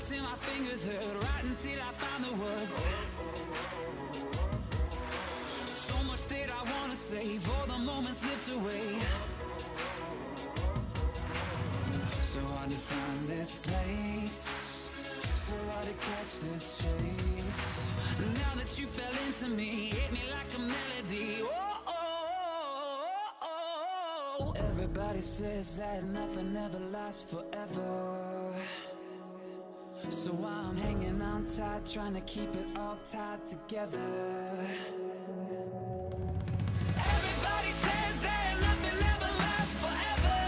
till my fingers hurt, right until I find the words. So much that I wanna say, for the moment slips away. So hard to find this place, so hard to catch this chase. Now that you fell into me, hit me like a melody. Oh, oh, oh, oh. Everybody says that nothing ever lasts forever, so I'm hanging on tight, trying to keep it all tied together. Everybody says that nothing ever lasts forever,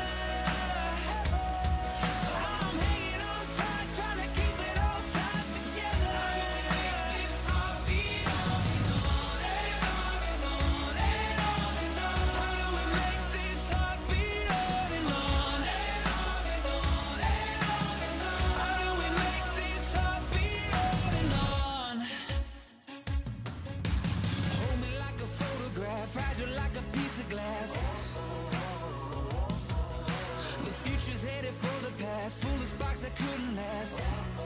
so I'm hanging on tight, trying to keep it all tied together. Make this heart beat on and on and on and on and on and on. How do we make this heart beat on and on and on and on and on and on? How do we make this heart beat on and on? Hold me like a photograph, fragile like a piece of glass. The future's headed for the past, full of sparks that couldn't last.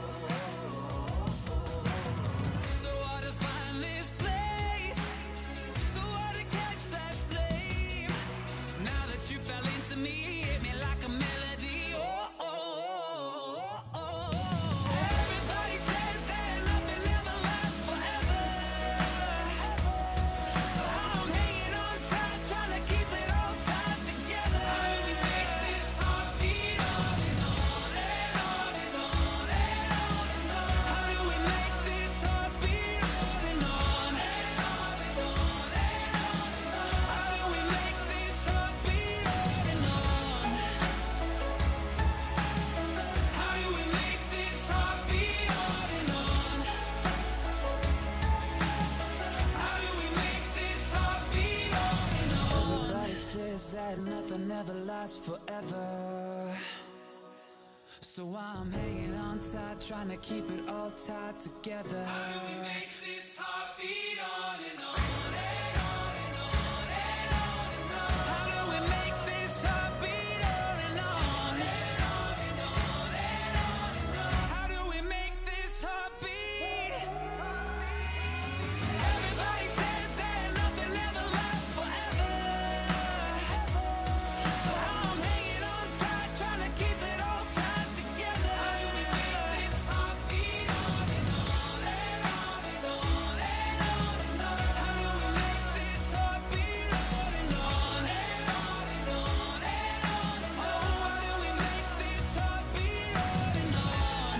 So hard to find this place, so hard to catch that flame. Now that you fell into me, hit me like a melody. Oh, oh, oh, oh, oh. Everybody says that nothing ever lasts forever, so I'm hanging on tight, trying to keep it all tied together. How do we make this heart beat on and on and on and on and on and on? How do we make this heart beat on and on and on and on and on and on? How do we make this heart beat on and on? How do we make this heart beat on and on? How do we make this heart beat on and on? Everybody says that nothing ever lasts forever, so I'm hanging on tight, trying to keep it all tied together. How do we make this heart beat on and on and on and on and on and on? How do we make this heart beat on and on and on and on and on and on? How do we make this heart beat? Everybody says that nothing ever lasts forever, so I'm hanging on tight, trying to keep it all tied together. How do we make this heart beat on and on and on and on and on and on? How do we make this heart beat on and on and on and on and on? Oh, how do we make this heart beat on and on?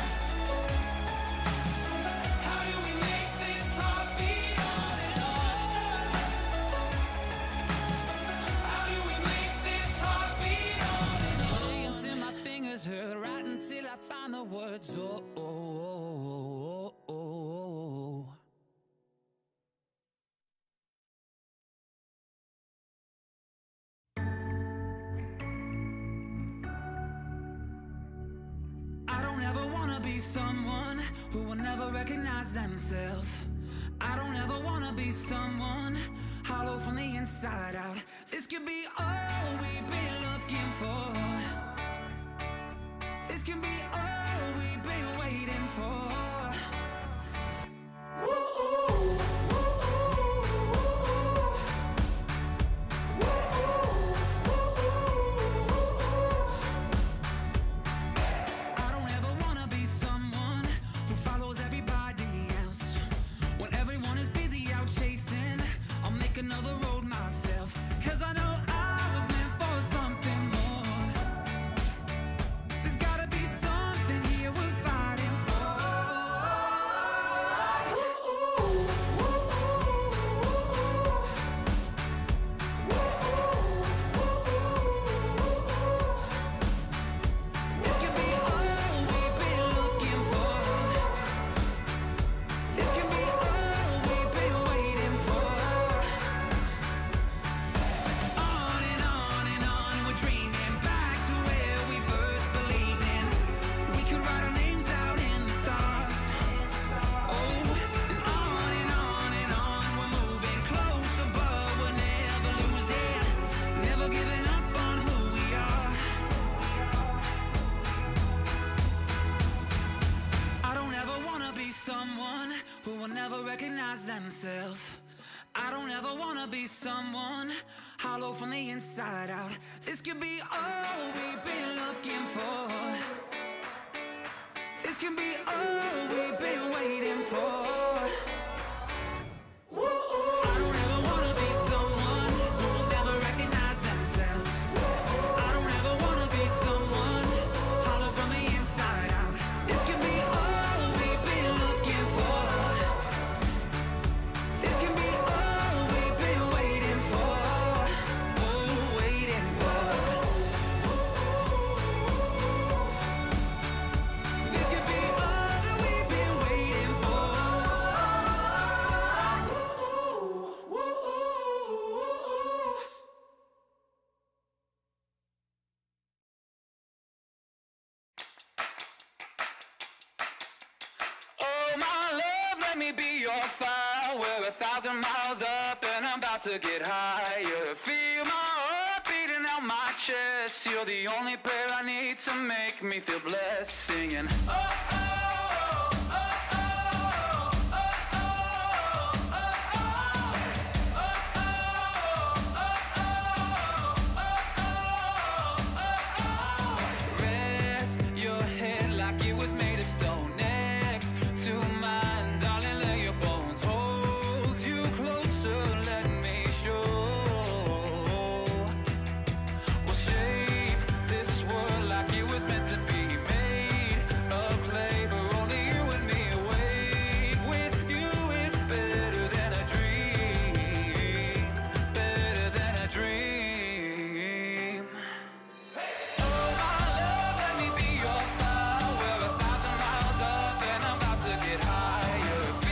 How do we make this heart beat on and on? How do we make this heart beat on and on? Play until my fingers hurt, right until I find the words. Oh, oh, oh, oh, oh, oh. I don't ever wanna be someone who will never recognize themselves. I don't ever wanna be someone hollow from the inside out. This could be all we've been looking for. This can be all we've been waiting for. I don't ever wanna be someone who follows everybody else. When everyone is busy out chasing, I'll make another road myself. 'Cause I know I was meant for something more. There's gotta be something here we're fighting for. who will never recognize themselves. I don't ever wanna be someone hollow from the inside out. This could be all we've been looking for. This can be all we've been waiting for. I don't ever wanna be someone who will never recognize themselves. I don't ever wanna be someone hollow from the inside out. This can be all we've been looking for. This can be all we've been waiting for. Oh, waiting for. This could be all that we've been waiting for. Oh, my love, let me be your fire. We're 1,000 miles up and I'm about to get higher. Feel my heart beating out my chest. You're the only prayer I need to make me feel blessed. Singing, oh, oh.